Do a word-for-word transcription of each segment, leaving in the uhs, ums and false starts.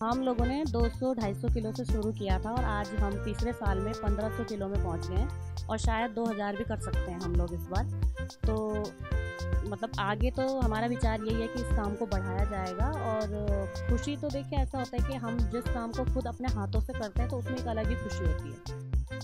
हम लोगों ने दो सौ ढाई सौ किलो से शुरू किया था और आज हम तीसरे साल में पंद्रह सौ किलो में पहुंच गए हैं और शायद दो हज़ार भी कर सकते हैं हम लोग इस बार। तो मतलब आगे तो हमारा विचार यही है कि इस काम को बढ़ाया जाएगा। और खुशी तो देखिए ऐसा होता है कि हम जिस काम को खुद अपने हाथों से करते हैं तो उसमें एक अलग ही खुशी होती है।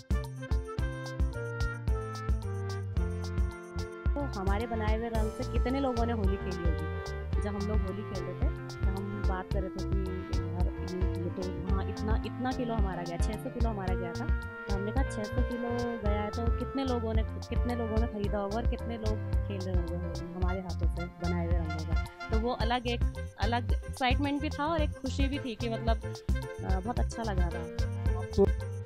तो हमारे बनाए हुए रंग से कितने लोगों ने होली खेली होगी। जब हम लोग होली खेल रहे थे तो हम बात कर रहे थे कि यार ये तो हाँ इतना इतना किलो हमारा गया, छः सौ किलो हमारा गया था। तो हमने कहा छः सौ किलो गया है तो कितने लोगों ने कितने लोगों ने खरीदा होगा और कितने लोग खेल रहे होंगे होली हमारे हाथों से बनाए हुए रंगों का। तो वो अलग एक अलग एक्साइटमेंट भी था और एक खुशी भी थी कि मतलब बहुत अच्छा लग रहा था।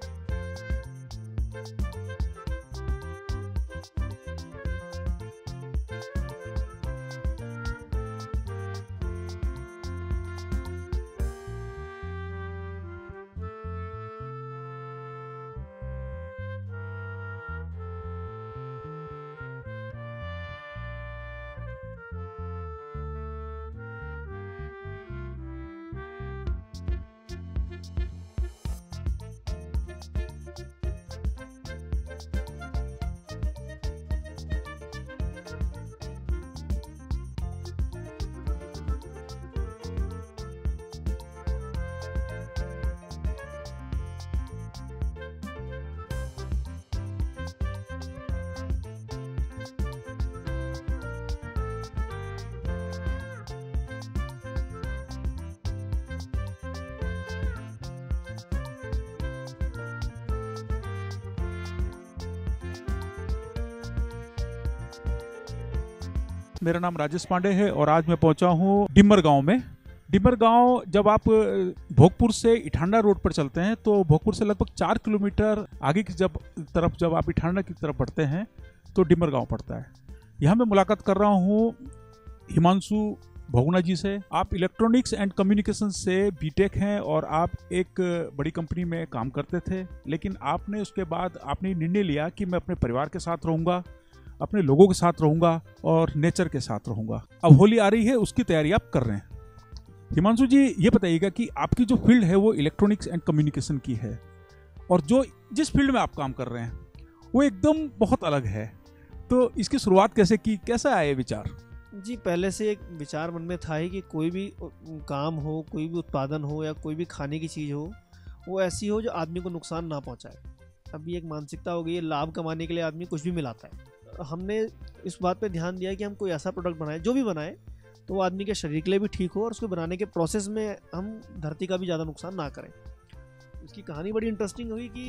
मेरा नाम राजेश पांडे है और आज मैं पहुंचा हूं डिमर गांव में। डिमर गांव जब आप भोगपुर से इठांडा रोड पर चलते हैं तो भोगपुर से लगभग चार किलोमीटर आगे की जब तरफ जब आप इठांडा की तरफ बढ़ते हैं तो डिमर गांव पड़ता है। यहाँ मैं मुलाकात कर रहा हूँ हिमांशु भोगना जी से। आप इलेक्ट्रॉनिक्स एंड कम्युनिकेशन से बीटेक हैं और आप एक बड़ी कंपनी में काम करते थे, लेकिन आपने उसके बाद आपने निर्णय लिया कि मैं अपने परिवार के साथ रहूँगा, अपने लोगों के साथ रहूंगा और नेचर के साथ रहूंगा। अब होली आ रही है, उसकी तैयारी आप कर रहे हैं। हिमांशु जी ये बताइएगा कि आपकी जो फील्ड है वो इलेक्ट्रॉनिक्स एंड कम्युनिकेशन की है और जो जिस फील्ड में आप काम कर रहे हैं वो एकदम बहुत अलग है। तो इसकी शुरुआत कैसे की, कैसा आया विचार? जी पहले से एक विचार मन में था ही कि कोई भी काम हो, कोई भी उत्पादन हो या कोई भी खाने की चीज़ हो वो ऐसी हो जो आदमी को नुकसान ना पहुंचाए। अभी एक मानसिकता हो गई है, लाभ कमाने के लिए आदमी कुछ भी मिलाता है। हमने इस बात पे ध्यान दिया कि हम कोई ऐसा प्रोडक्ट बनाए जो भी बनाए तो वो आदमी के शरीर के लिए भी ठीक हो और उसको बनाने के प्रोसेस में हम धरती का भी ज़्यादा नुकसान ना करें। इसकी कहानी बड़ी इंटरेस्टिंग हुई कि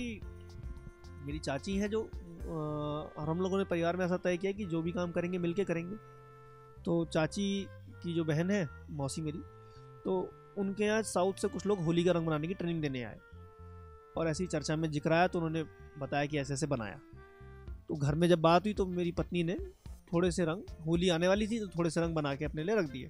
मेरी चाची है जो और हम लोगों ने परिवार में ऐसा तय किया कि जो भी काम करेंगे मिल के करेंगे। तो चाची की जो बहन है मौसी मेरी, तो उनके यहाँ साउथ से कुछ लोग होली का रंग बनाने की ट्रेनिंग देने आए और ऐसी चर्चा में जिक्र आया तो उन्होंने बताया कि ऐसे ऐसे बनाया। तो घर में जब बात हुई तो मेरी पत्नी ने थोड़े से रंग, होली आने वाली थी तो थोड़े से रंग बना के अपने लिए रख दिए।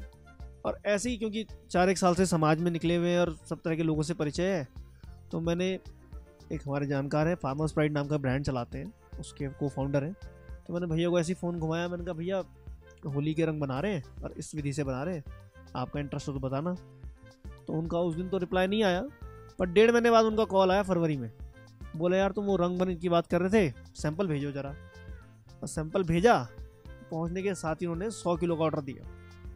और ऐसे ही क्योंकि चार एक साल से समाज में निकले हुए हैं और सब तरह के लोगों से परिचय है तो मैंने एक हमारे जानकार है फार्मर्स प्राइड नाम का ब्रांड चलाते हैं, उसके को फाउंडर हैं, तो मैंने भैया को ऐसे ही फ़ोन घुमाया। मैंने कहा भैया होली के रंग बना रहे हैं और इस विधि से बना रहे हैं, आपका इंटरेस्ट हो तो बताना। तो उनका उस दिन तो रिप्लाई नहीं आया पर डेढ़ महीने बाद उनका कॉल आया फरवरी में। बोले यार तुम वो रंग बन की बात कर रहे थे, सैंपल भेजो ज़रा। और सैंपल भेजा, पहुंचने के साथ ही उन्होंने सौ किलो का ऑर्डर दिया।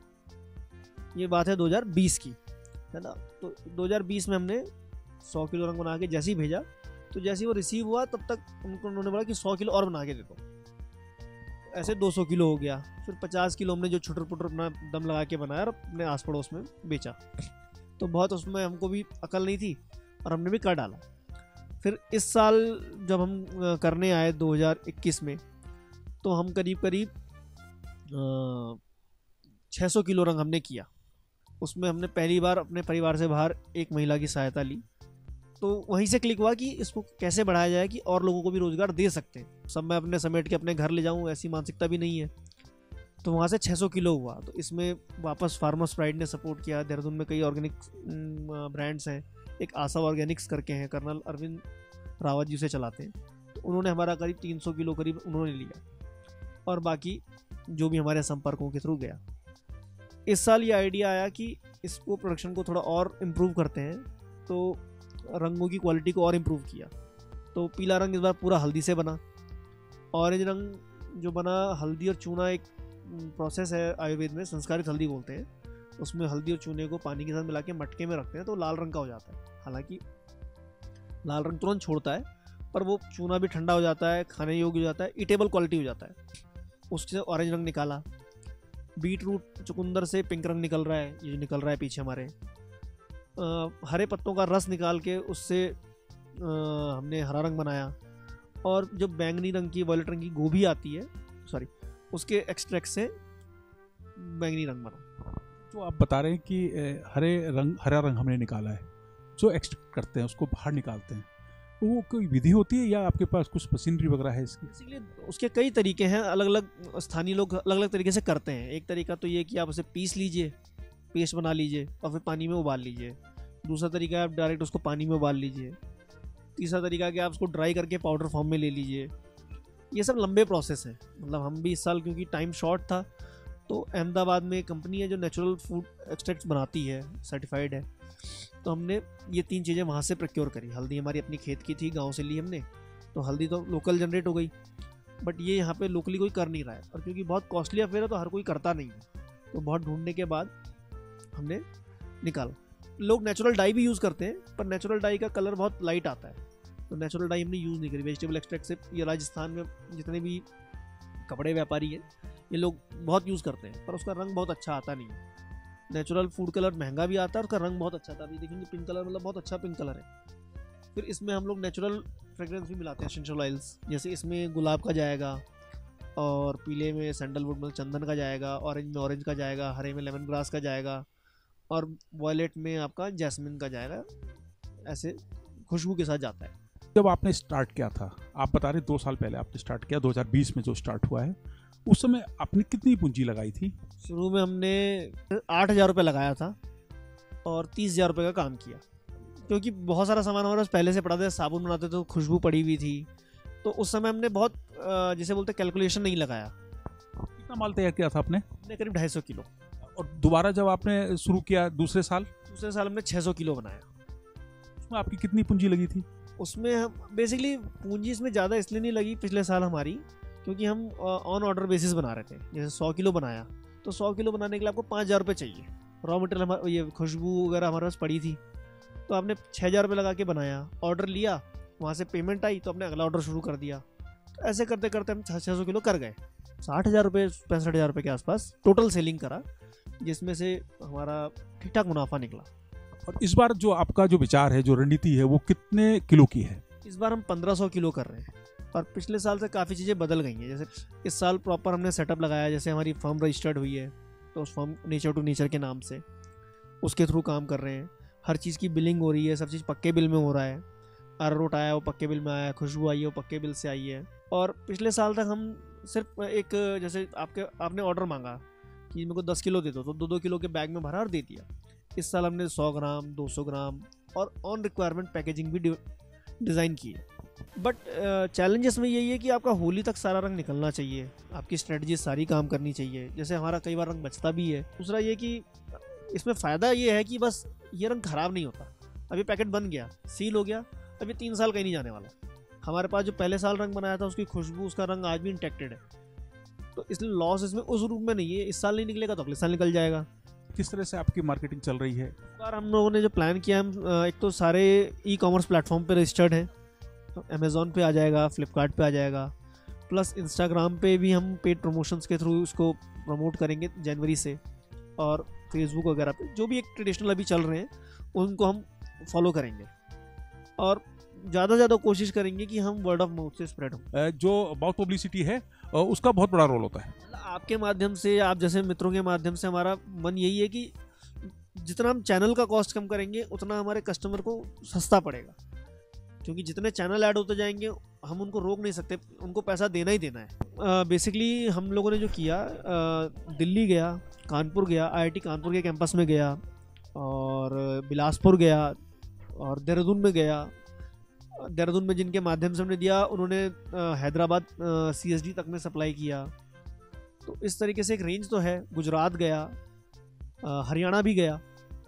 ये बात है दो हज़ार बीस की, है ना। तो दो हज़ार बीस में हमने सौ किलो रंग बना के जैसे ही भेजा तो जैसे ही वो रिसीव हुआ तब तक उनको उन्होंने बोला कि सौ किलो और बना के दे दो। ऐसे दो सौ किलो हो गया, फिर पचास किलो हमने जो छुटर पुटर अपना दम लगा के बनाया और अपने आस पड़ोस में बेचा। तो बहुत उसमें हमको भी अकल नहीं थी और हमने भी कर डाला। फिर इस साल जब हम करने आए दो हज़ार इक्कीस में तो हम करीब करीब छः सौ किलो रंग हमने किया। उसमें हमने पहली बार अपने परिवार से बाहर एक महिला की सहायता ली। तो वहीं से क्लिक हुआ कि इसको कैसे बढ़ाया जाए कि और लोगों को भी रोज़गार दे सकते हैं। सब मैं अपने समेट के अपने घर ले जाऊँ ऐसी मानसिकता भी नहीं है। तो वहाँ से छः सौ किलो हुआ। तो इसमें वापस फार्मर्स प्राइड ने सपोर्ट किया। देहरादून में कई ऑर्गेनिक ब्रांड्स हैं, एक आशा ऑर्गेनिक्स करके हैं, कर्नल अरविंद रावत जी से चलाते हैं। तो उन्होंने हमारा करीब तीन सौ किलो करीब उन्होंने लिया और बाकी जो भी हमारे संपर्कों के थ्रू गया। इस साल ये आइडिया आया कि इसको प्रोडक्शन को थोड़ा और इम्प्रूव करते हैं, तो रंगों की क्वालिटी को और इम्प्रूव किया। तो पीला रंग इस बार पूरा हल्दी से बना। ऑरेंज रंग जो बना, हल्दी और चूना एक प्रोसेस है आयुर्वेद में, संस्कारित हल्दी बोलते हैं। उसमें हल्दी और चूने को पानी के साथ मिला के मटके में रखते हैं तो लाल रंग का हो जाता है। हालांकि लाल रंग तुरंत छोड़ता है, पर वो चूना भी ठंडा हो जाता है, खाने योग्य हो जाता है, ईटेबल क्वालिटी हो जाता है। उससे ऑरेंज रंग निकाला। बीट रूट चुकंदर से पिंक रंग निकल रहा है, ये जो निकल रहा है पीछे हमारे। आ, हरे पत्तों का रस निकाल के उससे आ, हमने हरा रंग बनाया। और जो बैंगनी रंग की, वॉयलेट रंग की गोभी आती है, सॉरी, उसके एक्सट्रैक्ट से बैंगनी रंग बना। जो आप बता रहे हैं कि हरे रंग, हरा रंग हमने निकाला है, जो एक्सट्रैक्ट करते हैं उसको बाहर निकालते हैं, वो कोई विधि होती है या आपके पास कुछ मशीनरी वगैरह है इसकी? बेसिकली उसके कई तरीके हैं, अलग अलग स्थानीय लोग अलग अलग तरीके से करते हैं। एक तरीका तो ये कि आप उसे पीस लीजिए, पेस्ट बना लीजिए और फिर पानी में उबाल लीजिए। दूसरा तरीका है आप डायरेक्ट उसको पानी में उबाल लीजिए। तीसरा तरीका है कि आप उसको ड्राई करके पाउडर फॉर्म में ले लीजिए। ये सब लंबे प्रोसेस है। मतलब हम भी इस साल क्योंकि टाइम शॉर्ट था, तो अहमदाबाद में एक कंपनी है जो नेचुरल फूड एक्सट्रैक्ट्स बनाती है, सर्टिफाइड है, तो हमने ये तीन चीज़ें वहाँ से प्रोक्योर करी। हल्दी हमारी अपनी खेत की थी, गांव से ली हमने, तो हल्दी तो लोकल जनरेट हो गई, बट ये यहाँ पे लोकली कोई कर नहीं रहा है। और क्योंकि बहुत कॉस्टली अफेयर है तो हर कोई करता नहीं है, तो बहुत ढूंढने के बाद हमने निकाला। लोग नेचुरल डाई भी यूज़ करते हैं, पर नेचुरल डाई का कलर बहुत लाइट आता है, तो नेचुरल डाई हमने यूज़ नहीं करी। वेजिटेबल एक्सट्रैक्ट से ये राजस्थान में जितने भी कपड़े व्यापारी हैं ये लोग बहुत यूज़ करते हैं, पर उसका रंग बहुत अच्छा आता नहीं है। नेचुरल फूड कलर महंगा भी आता है और उसका रंग बहुत अच्छा आता है। अभी देखेंगे पिंक कलर, मतलब बहुत अच्छा पिंक कलर है। फिर इसमें हम लोग नेचुरल फ्रेग्रेंस भी मिलाते हैं, एसेंशियल ऑयल्स, जैसे इसमें गुलाब का जाएगा, और पीले में सैंडलवुड मतलब चंदन का जाएगा, ऑरेंज में ऑरेंज का जाएगा, हरे में लेमन ग्रास का जाएगा, और वॉयलेट में आपका जैस्मिन का जाएगा। ऐसे खुशबू के साथ जाता है। जब आपने स्टार्ट किया था, आप बता रहे दो साल पहले आपने स्टार्ट किया, दो हज़ार बीस में जो स्टार्ट हुआ है, उस समय आपने कितनी पूंजी लगाई थी? शुरू में हमने आठ हज़ार रुपये लगाया था और तीस हज़ार रुपये का काम किया, क्योंकि बहुत सारा सामान हमारे पास पहले से पड़ा था। साबुन बनाते तो खुशबू पड़ी हुई थी, तो उस समय हमने बहुत जैसे बोलते कैलकुलेशन नहीं लगाया। कितना माल तैयार किया था आपने? हमने करीब ढाई सौ किलो। और दोबारा जब आपने शुरू किया दूसरे साल? दूसरे साल हमने छः सौ किलो बनाया। उसमें आपकी कितनी पूंजी लगी थी? उसमें हम बेसिकली पूंजी इसमें ज़्यादा इसलिए नहीं लगी पिछले साल हमारी, क्योंकि हम ऑन ऑर्डर बेसिस बना रहे थे। जैसे सौ किलो बनाया, तो सौ किलो बनाने के लिए आपको पाँच हज़ार रुपये चाहिए। रॉ मटेरियल हमारा, ये खुशबू वगैरह हमारे पास पड़ी थी, तो आपने छः हज़ार रुपये लगा के बनाया, ऑर्डर लिया, वहाँ से पेमेंट आई, तो हमने अगला ऑर्डर शुरू कर दिया। तो ऐसे करते करते हम छः छः सौ किलो कर गए। साठ हज़ार रुपये पैंसठ हज़ार रुपये के आसपास टोटल सेलिंग करा, जिसमें से हमारा ठीक ठाक मुनाफा निकला। और इस बार जो आपका जो विचार है, जो रणनीति है, वो कितने किलो की है? इस बार हम पंद्रह सौ किलो कर रहे हैं, और पिछले साल से काफ़ी चीज़ें बदल गई हैं। जैसे इस साल प्रॉपर हमने सेटअप लगाया, जैसे हमारी फर्म रजिस्टर्ड हुई है, तो उस फर्म नेचर टू नेचर के नाम से उसके थ्रू काम कर रहे हैं। हर चीज़ की बिलिंग हो रही है, सब चीज़ पक्के बिल में हो रहा है। अरारोट आया वो पक्के बिल में आया है, खुशबू आई है वो पक्के बिल से आई है। और पिछले साल तक हम सिर्फ एक, जैसे आपके आपने ऑर्डर मांगा कि मेरे को दस किलो दे दो, तो दो दो किलो के बैग में भरा और दे दिया। इस साल हमने सौ ग्राम, दो सौ ग्राम और ऑन रिक्वायरमेंट पैकेजिंग भी डिज़ाइन की है। बट चैलेंजेस में यही है कि आपका होली तक सारा रंग निकलना चाहिए, आपकी स्ट्रेटजी सारी काम करनी चाहिए। जैसे हमारा कई बार रंग बचता भी है। दूसरा ये कि इसमें फ़ायदा ये है कि बस ये रंग ख़राब नहीं होता। अभी पैकेट बन गया, सील हो गया, अभी तीन साल कहीं नहीं जाने वाला। हमारे पास जो पहले साल रंग बनाया था उसकी खुशबू, उसका रंग आज भी इंटेक्टेड है, तो इसलिए लॉस इसमें उस रूप में नहीं है। इस साल नहीं निकलेगा तो अगले साल निकल जाएगा। किस तरह से आपकी मार्केटिंग चल रही है? इस बार हम लोगों ने जो प्लान किया, हम एक तो सारे ई कॉमर्स प्लेटफॉर्म पे रजिस्टर्ड है, तो अमेज़ॉन पे आ जाएगा, फ्लिपकार्ट पे आ जाएगा, प्लस इंस्टाग्राम पे भी हम पेड प्रमोशंस के थ्रू इसको प्रमोट करेंगे जनवरी से, और फेसबुक वगैरह पे जो भी एक ट्रेडिशनल अभी चल रहे हैं उनको हम फॉलो करेंगे, और ज़्यादा से ज़्यादा कोशिश करेंगे कि हम वर्ड ऑफ माउथ से स्प्रेड हो। जो माउथ पब्लिसिटी है उसका बहुत बड़ा रोल होता है। आपके माध्यम से, आप जैसे मित्रों के माध्यम से, हमारा मन यही है कि जितना हम चैनल का कॉस्ट कम करेंगे उतना हमारे कस्टमर को सस्ता पड़ेगा, क्योंकि जितने चैनल ऐड होते जाएंगे हम उनको रोक नहीं सकते, उनको पैसा देना ही देना है। बेसिकली uh, हम लोगों ने जो किया, uh, दिल्ली गया, कानपुर गया, आईआईटी कानपुर के कैंपस में गया, और बिलासपुर गया, और देहरादून में गया। देहरादून में जिनके माध्यम से हमने दिया उन्होंने हैदराबाद सीएसडी तक में सप्लाई किया। तो इस तरीके से एक रेंज तो है। गुजरात गया, हरियाणा भी गया,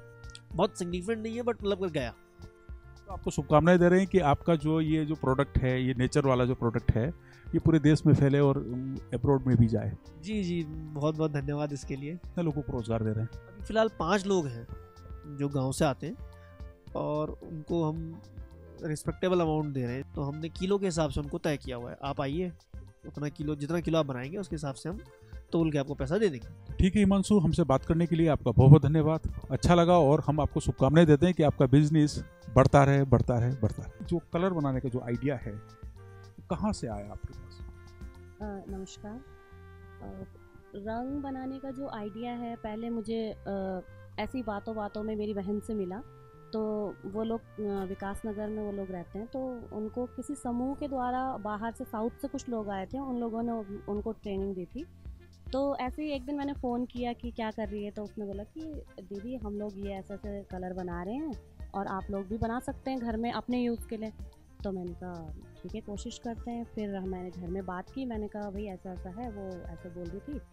बहुत सिग्निफिकेंट नहीं है बट मतलब कर गया। तो आपको शुभकामनाएं दे रहे हैं कि आपका जो ये जो प्रोडक्ट है, ये नेचर वाला जो प्रोडक्ट है, ये पूरे देश में फैले और अब्रॉड में भी जाए। जी जी, बहुत बहुत धन्यवाद इसके लिए। कितने लोगों को रोजगार दे रहे हैं? अभी फिलहाल पाँच लोग हैं जो गांव से आते हैं और उनको हम रिस्पेक्टेबल अमाउंट दे रहे हैं। तो हमने किलो के हिसाब से उनको तय किया हुआ है, आप आइए, उतना किलो जितना किलो आप बनाएंगे उसके हिसाब से हम तोल के आपको पैसा दे देंगे। ठीक है हिमांशु, हमसे बात करने के लिए आपका बहुत बहुत धन्यवाद। अच्छा लगा और हम आपको शुभकामनाएं देते हैं कि आपका बिजनेस बढ़ता रहे बढ़ता रहे बढ़ता रहे। जो कलर बनाने का जो आइडिया है कहाँ से आया आपके पास? अ, नमस्कार। अ, रंग बनाने का जो आइडिया है, पहले मुझे अ, ऐसी बातों बातों में मेरी बहन से मिला। तो वो लोग अ, विकास नगर में वो लोग रहते हैं, तो उनको किसी समूह के द्वारा बाहर से साउथ से कुछ लोग आए थे, उन लोगों ने उन- उनको ट्रेनिंग दी थी। तो ऐसे ही एक दिन मैंने फ़ोन किया कि क्या कर रही है, तो उसने बोला कि दीदी हम लोग ये ऐसे ऐसे कलर बना रहे हैं और आप लोग भी बना सकते हैं घर में अपने यूज़ के लिए। तो मैंने कहा ठीक है, कोशिश करते हैं। फिर मैंने घर में बात की, मैंने कहा भाई ऐसा ऐसा है। वो ऐसे बोल रही थी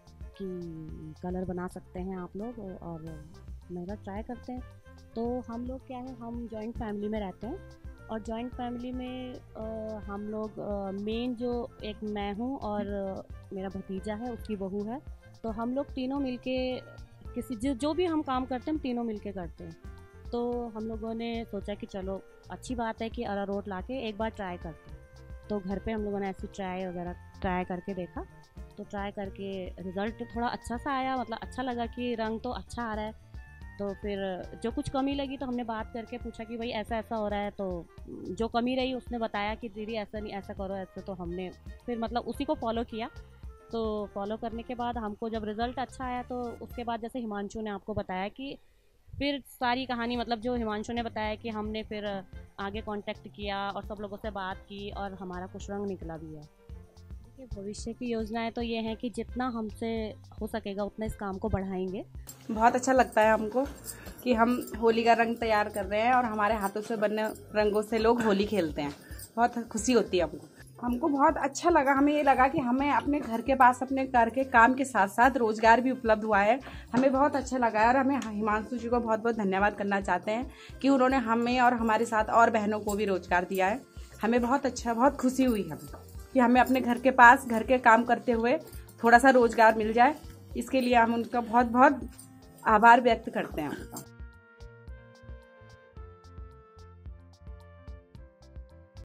कि कलर बना सकते हैं आप लोग, और मैंने कहा ट्राई करते हैं। तो हम लोग क्या है, हम जॉइंट फैमिली में रहते हैं और जॉइंट फैमिली में आ, हम लोग मेन जो एक मैं हूँ और अ, मेरा भतीजा है, उसकी बहू है। तो हम लोग तीनों मिलके किसी जो जो भी हम काम करते हैं हम तीनों मिलके करते हैं। तो हम लोगों ने सोचा कि चलो अच्छी बात है कि अरारोट लाके एक बार ट्राई करते हैं। तो घर पे हम लोगों ने ऐसी ट्राई वगैरह ट्राई करके देखा। तो ट्राई करके रिज़ल्ट थोड़ा अच्छा सा आया, मतलब अच्छा लगा कि रंग तो अच्छा आ रहा है। तो फिर जो कुछ कमी लगी तो हमने बात करके पूछा कि भाई ऐसा ऐसा हो रहा है। तो जो कमी रही उसने बताया कि दीदी ऐसा नहीं, ऐसा करो ऐसा। तो हमने फिर मतलब उसी को फॉलो किया। तो फॉलो करने के बाद हमको जब रिज़ल्ट अच्छा आया, तो उसके बाद जैसे हिमांशु ने आपको बताया कि फिर सारी कहानी, मतलब जो हिमांशु ने बताया कि हमने फिर आगे कांटेक्ट किया और सब लोगों से बात की और हमारा कुछ रंग निकला भी है। देखिए, भविष्य की योजनाएं तो ये हैं कि जितना हमसे हो सकेगा उतना इस काम को बढ़ाएंगे। बहुत अच्छा लगता है हमको कि हम होली का रंग तैयार कर रहे हैं और हमारे हाथों से बने रंगों से लोग होली खेलते हैं। बहुत खुशी होती है हमको हमको बहुत अच्छा लगा। हमें ये लगा कि हमें अपने घर के पास अपने घर के काम के साथ साथ रोजगार भी उपलब्ध हुआ है। हमें बहुत अच्छा लगा है और हमें हिमांशु जी को बहुत बहुत धन्यवाद करना चाहते हैं कि उन्होंने हमें और हमारे साथ और बहनों को भी रोजगार दिया है। हमें बहुत अच्छा, बहुत खुशी हुई हमें कि हमें अपने घर के पास घर के काम करते हुए थोड़ा सा रोजगार मिल जाए। इसके लिए हम उनका बहुत बहुत आभार व्यक्त करते हैं उनका।